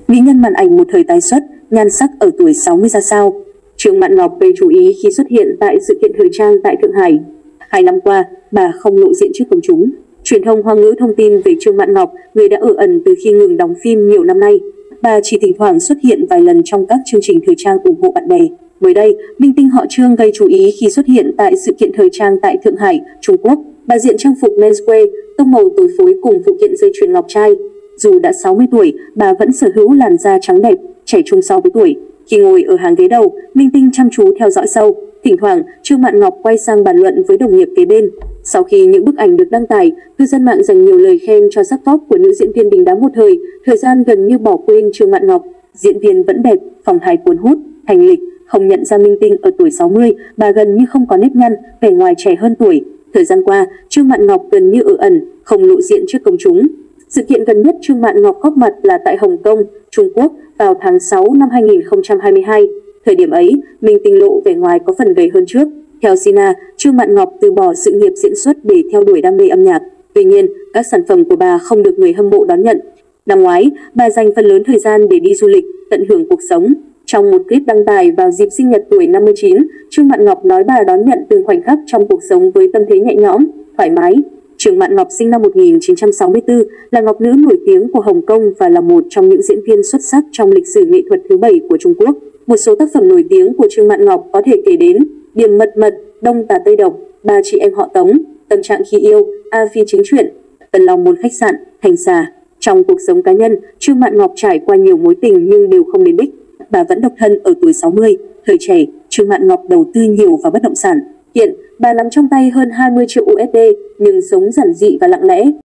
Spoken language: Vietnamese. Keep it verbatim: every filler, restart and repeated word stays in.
Mỹ nhân màn ảnh một thời tái xuất, nhan sắc ở tuổi sáu mươi ra sao? Trương Mạn Ngọc gây chú ý khi xuất hiện tại sự kiện thời trang tại Thượng Hải. Hai năm qua, bà không lộ diện trước công chúng. Truyền thông Hoa ngữ thông tin về Trương Mạn Ngọc, người đã ở ẩn từ khi ngừng đóng phim nhiều năm nay. Bà chỉ thỉnh thoảng xuất hiện vài lần trong các chương trình thời trang ủng hộ bạn bè. Mới đây, minh tinh họ Trương gây chú ý khi xuất hiện tại sự kiện thời trang tại Thượng Hải, Trung Quốc. Bà diện trang phục menswear, tông màu tối phối cùng phụ kiện dây chuyền ngọc trai. Dù đã sáu mươi tuổi, bà vẫn sở hữu làn da trắng đẹp, trẻ trung so với tuổi. Khi ngồi ở hàng ghế đầu, minh tinh chăm chú theo dõi show. Thỉnh thoảng, Trương Mạn Ngọc quay sang bàn luận với đồng nghiệp kế bên. Sau khi những bức ảnh được đăng tải, cư dân mạng dành nhiều lời khen cho sắc vóc của nữ diễn viên đình đám một thời, thời gian gần như bỏ quên Trương Mạn Ngọc. Diễn viên vẫn đẹp, phong thái cuốn hút, thanh lịch, không nhận ra minh tinh ở tuổi sáu mươi, bà gần như không có nếp nhăn, vẻ ngoài trẻ hơn tuổi. Thời gian qua, Trương Mạn Ngọc gần như ở ẩn, không lộ diện trước công chúng. Sự kiện gần nhất Trương Mạn Ngọc góp mặt là tại Hồng Kông, Trung Quốc vào tháng sáu năm hai nghìn không trăm hai mươi hai. Thời điểm ấy, minh tinh lộ vẻ ngoài có phần gầy hơn trước. Theo Sina, Trương Mạn Ngọc từ bỏ sự nghiệp diễn xuất để theo đuổi đam mê âm nhạc. Tuy nhiên, các sản phẩm của bà không được người hâm mộ đón nhận. Năm ngoái, bà dành phần lớn thời gian để đi du lịch, tận hưởng cuộc sống. Trong một clip đăng tải vào dịp sinh nhật tuổi năm mươi chín, Trương Mạn Ngọc nói bà đón nhận từng khoảnh khắc trong cuộc sống với tâm thế nhẹ nhõm, thoải mái. Trương Mạn Ngọc sinh năm một nghìn chín trăm sáu mươi tư, là ngọc nữ nổi tiếng của Hồng Kông và là một trong những diễn viên xuất sắc trong lịch sử nghệ thuật thứ bảy của Trung Quốc. Một số tác phẩm nổi tiếng của Trương Mạn Ngọc có thể kể đến Điểm mật mật, Đông Tà Tây Độc, Ba chị em họ Tống, Tâm trạng khi yêu, A Phi chính truyện, Tần Long một khách sạn, Thành xà. Trong cuộc sống cá nhân, Trương Mạn Ngọc trải qua nhiều mối tình nhưng đều không đến đích. Bà vẫn độc thân ở tuổi sáu mươi. Thời trẻ, Trương Mạn Ngọc đầu tư nhiều vào bất động sản. Hiện, bà nắm trong tay hơn hai mươi triệu u ét đê nhưng sống giản dị và lặng lẽ.